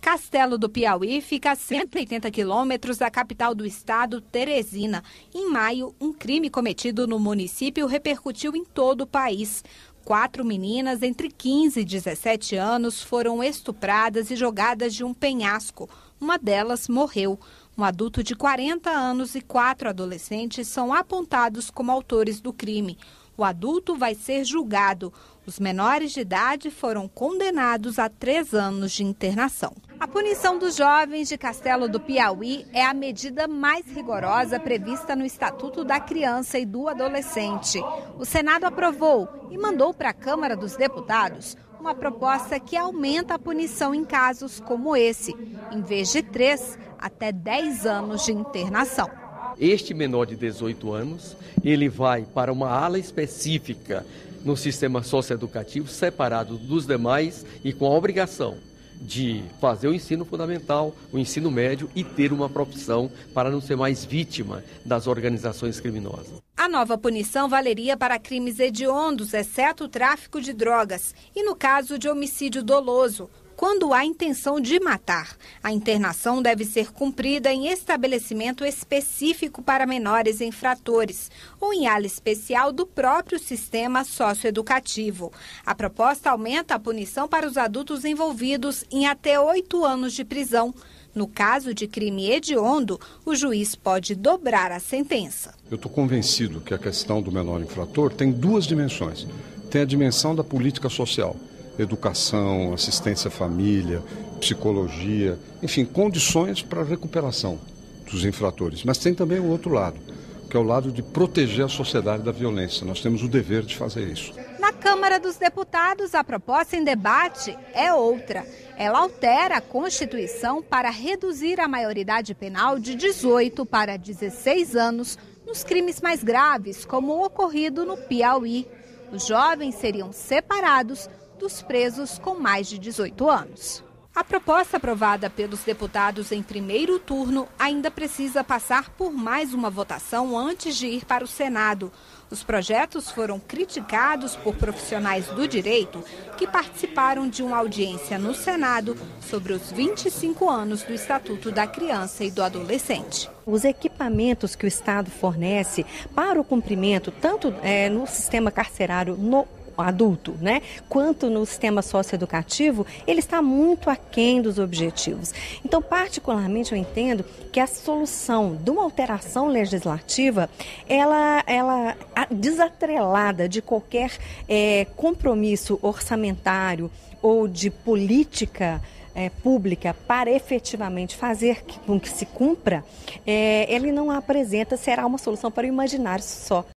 Castelo do Piauí fica a 180 quilômetros da capital do estado, Teresina. Em maio, um crime cometido no município repercutiu em todo o país. 4 meninas entre 15 e 17 anos foram estupradas e jogadas de um penhasco. Uma delas morreu. Um adulto de 40 anos e 4 adolescentes são apontados como autores do crime. O adulto vai ser julgado. Os menores de idade foram condenados a 3 anos de internação. A punição dos jovens de Castelo do Piauí é a medida mais rigorosa prevista no Estatuto da Criança e do Adolescente. O Senado aprovou e mandou para a Câmara dos Deputados uma proposta que aumenta a punição em casos como esse. Em vez de 3, até 10 anos de internação. Este menor de 18 anos, ele vai para uma ala específica no sistema socioeducativo, separado dos demais e com a obrigação de fazer o ensino fundamental, o ensino médio e ter uma profissão para não ser mais vítima das organizações criminosas. A nova punição valeria para crimes hediondos, exceto o tráfico de drogas, e no caso de homicídio doloso, quando há intenção de matar. A internação deve ser cumprida em estabelecimento específico para menores infratores ou em ala especial do próprio sistema socioeducativo. A proposta aumenta a punição para os adultos envolvidos em até 8 anos de prisão. No caso de crime hediondo, o juiz pode dobrar a sentença. Eu estou convencido que a questão do menor infrator tem 2 dimensões. Tem a dimensão da política social. Educação, assistência à família, psicologia, enfim, condições para a recuperação dos infratores. Mas tem também o outro lado, que é o lado de proteger a sociedade da violência. Nós temos o dever de fazer isso. Na Câmara dos Deputados, a proposta em debate é outra. Ela altera a Constituição para reduzir a maioridade penal de 18 para 16 anos nos crimes mais graves, como o ocorrido no Piauí. Os jovens seriam separados dos presos com mais de 18 anos. A proposta aprovada pelos deputados em primeiro turno ainda precisa passar por mais uma votação antes de ir para o Senado. Os projetos foram criticados por profissionais do direito que participaram de uma audiência no Senado sobre os 25 anos do Estatuto da Criança e do Adolescente. Os equipamentos que o Estado fornece para o cumprimento, tanto no sistema carcerário, no adulto, quanto no sistema socioeducativo, ele está muito aquém dos objetivos. Então, particularmente, eu entendo que a solução de uma alteração legislativa, ela desatrelada de qualquer compromisso orçamentário ou de política pública para efetivamente fazer com que se cumpra, ele não apresenta, será uma solução para o imaginário só.